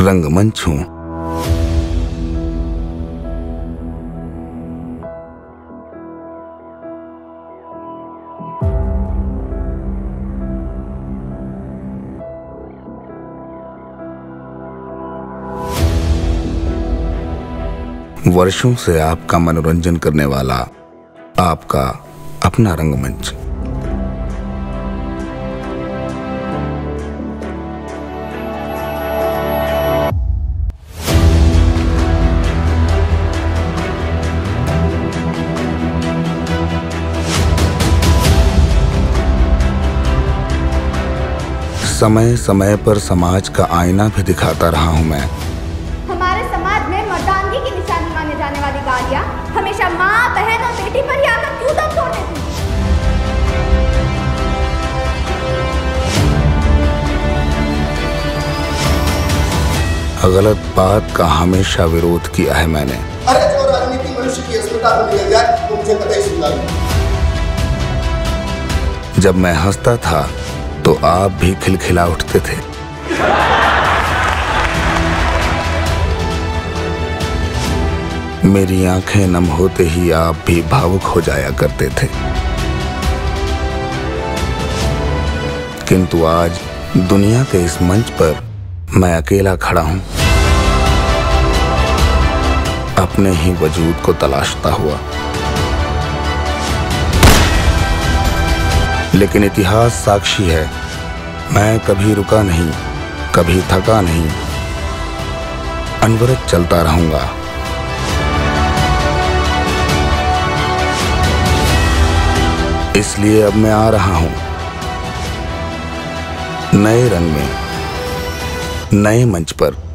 रंगमंच हूं। वर्षों से आपका मनोरंजन करने वाला आपका अपना रंगमंच। समय समय पर समाज का आईना भी दिखाता रहा हूं मैं। हमारे समाज में मर्दानगी की निशानी माने जाने वाली गालियां हमेशा माँ, बहन और बेटी पर ही आकर क्यों दम तोड़ देती? गलत बात का हमेशा विरोध किया है मैंने। अरे जो राजनीति मनुष्य की अस्मिता को निकल जाए तो मुझे कतई स्वीकार नहीं। जब मैं हंसता था तो आप भी खिलखिला उठते थे। मेरी आंखें नम होते ही आप भी भावुक हो जाया करते थे। किंतु आज दुनिया के इस मंच पर मैं अकेला खड़ा हूं, अपने ही वजूद को तलाशता हुआ। लेकिन इतिहास साक्षी है, मैं कभी रुका नहीं, कभी थका नहीं, अनवरत चलता रहूंगा। इसलिए अब मैं आ रहा हूं नए रंग में, नए मंच पर।